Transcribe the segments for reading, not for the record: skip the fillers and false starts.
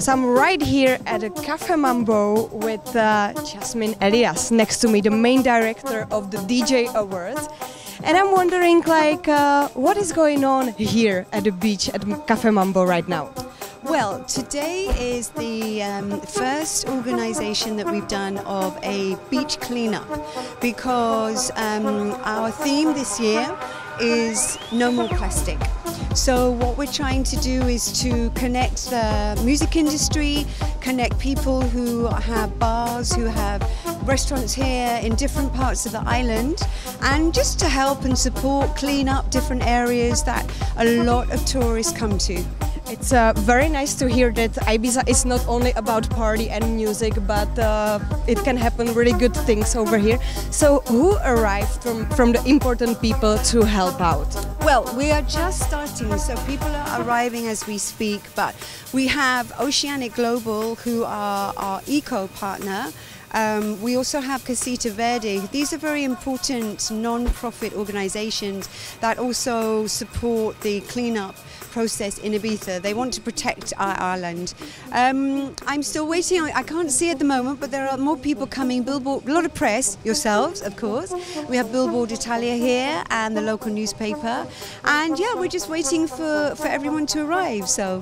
So I'm right here at a Café Mambo with Jasmine Elias next to me, the main director of the DJ Awards. And I'm wondering, like, what is going on here at the beach at Café Mambo right now? Well, today is the first organisation that we've done of a beach cleanup, because our theme this year is no more plastic. So what we're trying to do is to connect the music industry, connect people who have bars, who have restaurants here in different parts of the island, and just to help and support clean up different areas that a lot of tourists come to. It's very nice to hear that Ibiza is not only about party and music, but it can happen really good things over here. So who arrived from the important people to help out? Well, we are just starting, so people are arriving as we speak, but we have Oceanic Global, who are our eco partner. We also have Casita Verde. These are very important non-profit organisations that also support the clean-up process in Ibiza. They want to protect our island. I'm still waiting. I can't see at the moment, but there are more people coming. Billboard, a lot of press, yourselves, of course. We have Billboard Italia here and the local newspaper. And yeah, we're just waiting for everyone to arrive. So.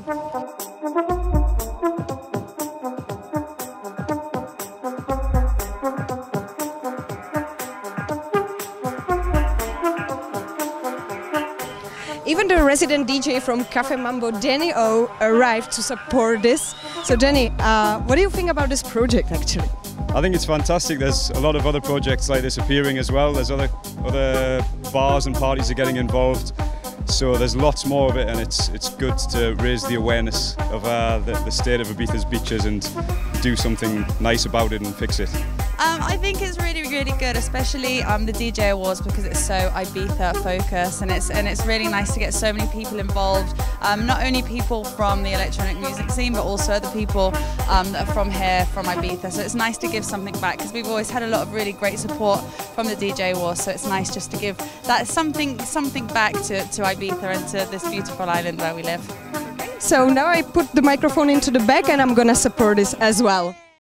Even the resident DJ from Café Mambo, Danny O, arrived to support this. So Danny, what do you think about this project actually? I think it's fantastic. There's a lot of other projects like this appearing as well. There's other bars and parties are getting involved. So there's lots more of it, and it's good to raise the awareness of the state of Ibiza's beaches and do something nice about it and fix it. I think it's really good, especially the DJ Awards, because it's so Ibiza focused, and it's really nice to get so many people involved. Not only people from the electronic music scene, but also other people that are from here, from Ibiza. So it's nice to give something back, because we've always had a lot of really great support from the DJ Awards. So it's nice just to give that something back to Ibiza and to this beautiful island where we live. So now I put the microphone into the bag and I'm gonna support this as well.